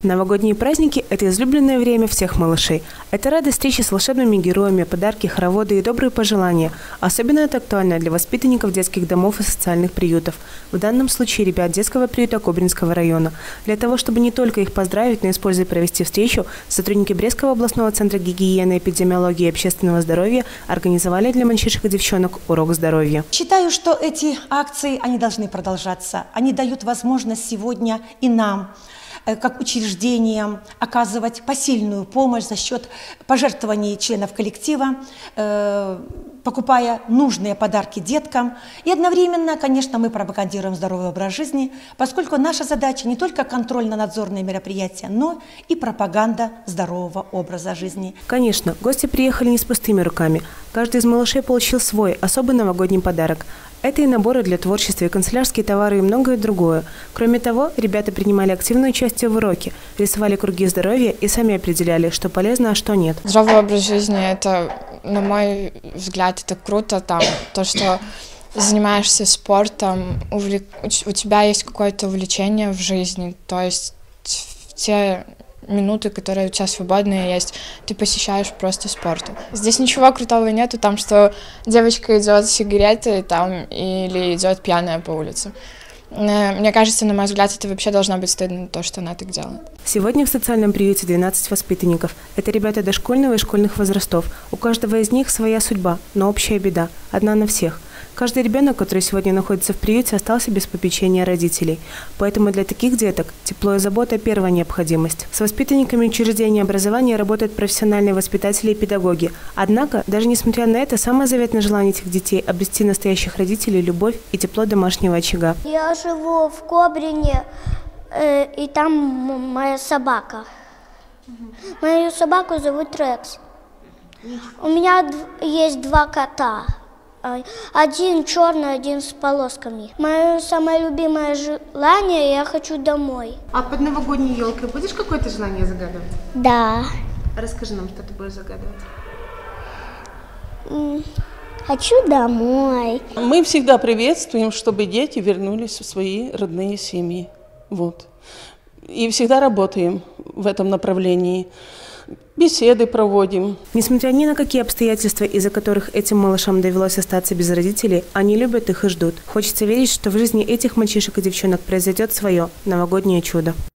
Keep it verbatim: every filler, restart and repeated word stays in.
Новогодние праздники – это излюбленное время всех малышей. Это радость встречи с волшебными героями, подарки, хороводы и добрые пожелания. Особенно это актуально для воспитанников детских домов и социальных приютов. В данном случае ребят детского приюта Кобринского района. Для того, чтобы не только их поздравить, но и с пользой провести встречу, сотрудники Брестского областного центра гигиены, эпидемиологии и общественного здоровья организовали для мальчишек и девчонок урок здоровья. Считаю, что эти акции, они должны продолжаться. Они дают возможность сегодня и нам, как учреждениям, оказывать посильную помощь за счет пожертвований членов коллектива, э, покупая нужные подарки деткам. И одновременно, конечно, мы пропагандируем здоровый образ жизни, поскольку наша задача не только контрольно-надзорные мероприятия, но и пропаганда здорового образа жизни. Конечно, гости приехали не с пустыми руками. Каждый из малышей получил свой особый новогодний подарок. Это и наборы для творчества, и канцелярские товары, и многое другое. Кроме того, ребята принимали активное участие в уроке, рисовали круги здоровья и сами определяли, что полезно, а что нет. Здоровый образ жизни – это, на мой взгляд, это круто. Там, то, что занимаешься спортом, увлек... у тебя есть какое-то увлечение в жизни, то есть в те минуты, которые у тебя свободные есть, ты посещаешь просто спорт. Здесь ничего крутого нету, там, что девочка идет с сигаретой там, или идет пьяная по улице. Мне кажется, на мой взгляд, это вообще должно быть стыдно, то, что она так делает. Сегодня в социальном приюте двенадцать воспитанников. Это ребята дошкольного и школьных возрастов. У каждого из них своя судьба, но общая беда. Одна на всех. Каждый ребенок, который сегодня находится в приюте, остался без попечения родителей. Поэтому для таких деток тепло и забота – первая необходимость. С воспитанниками учреждения образования работают профессиональные воспитатели и педагоги. Однако, даже несмотря на это, самое заветное желание этих детей – обрести настоящих родителей любовь и тепло домашнего очага. Я живу в Кобрине, э, и там моя собака. Мою собаку зовут Рекс. У меня есть два кота. Один черный, один с полосками. Мое самое любимое желание – я хочу домой. А под новогодней елкой будешь какое-то желание загадывать? Да. Расскажи нам, что ты будешь загадывать. Хочу домой. Мы всегда приветствуем, чтобы дети вернулись в свои родные семьи. Вот. И всегда работаем в этом направлении. Беседы проводим. Несмотря ни на какие обстоятельства, из-за которых этим малышам довелось остаться без родителей, они любят их и ждут. Хочется верить, что в жизни этих мальчишек и девчонок произойдет свое новогоднее чудо.